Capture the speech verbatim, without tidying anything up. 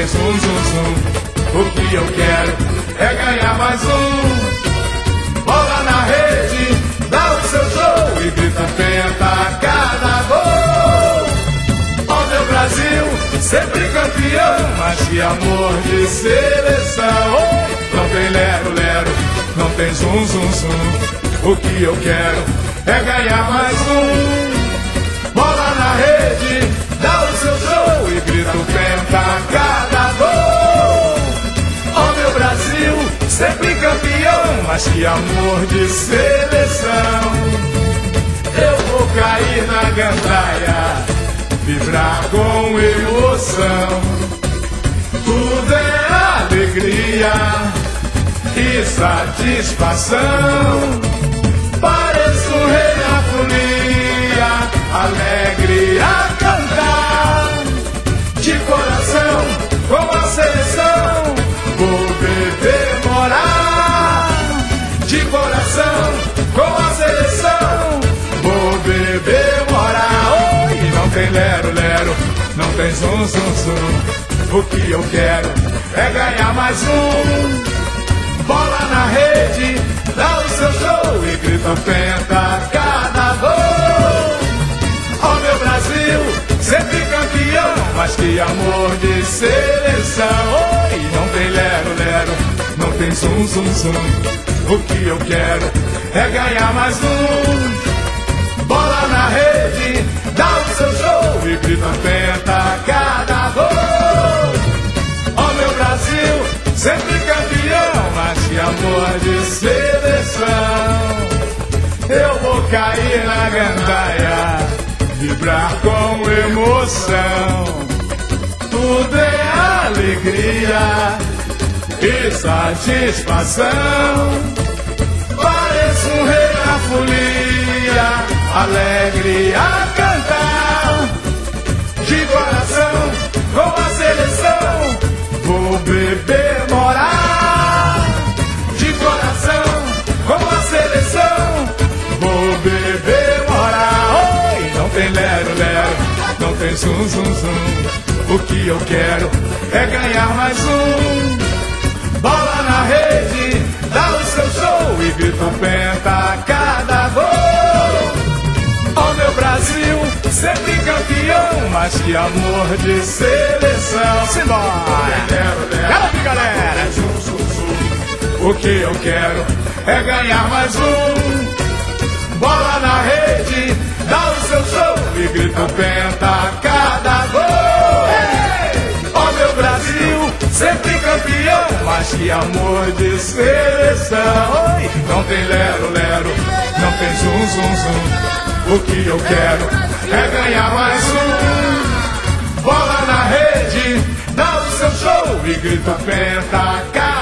tem zum, zum, zum. O que eu quero é ganhar mais um. Bola na rede, dá o seu show e grita penta a cada gol. Ó meu Brasil, sempre campeão, mas que amor de seleção. Não tem lero, lero, não tem zum, zum, zum. O que eu quero é ganhar mais um. Bola na rede, dá o seu show e grita o penta a cada gol. Ó meu Brasil, sempre campeão, mas que amor de seleção. Eu vou cair na gandaia, vibrar com emoção. Tudo é alegria e satisfação. Pareço um rei na folia, alegre a cantar. De coração, com a seleção, vou beber morar. De coração, com a seleção, vou beber morar. Oi, não tem lero, lero, não tem zum, zum, zum. O que eu quero é ganhar mais um. Bola na rede, dá o seu show e grita penta a cada gol. Ó meu Brasil, sempre campeão, mas que amor de seleção. Oi, não tem lero, lero, não tem zum, zum, zum. O que eu quero é ganhar mais um. Bola na rede, dá o seu show e grita penta a cada gol. Ó meu Brasil, sempre campeão, mas que amor de seleção. Eu vou cair na gandaia, vibrar com emoção. Tudo é alegria e satisfação. Pareço um rei na folia, alegre a cantar. De coração, com a seleção, vou beber morar. De coração, com a seleção, vou beber morar. Oi, não tem lero, lero, não tem zum, zum, zum. O que eu quero é ganhar mais um. Bola na rede, dá o seu show e grita penta a cada gol. Ó meu Brasil, sempre campeão, mas que amor de seleção. Simbora! Galera, galera! O que eu quero é ganhar mais um. Bola na rede, dá o seu show e grita penta a cada gol. Ó meu Brasil, sempre campeão, mas que amor de seleção. Oi, não tem lero, lero, não tem zum, zum, zum. O que eu quero é ganhar mais um. Bola na rede, dá o seu show e grita penta a cada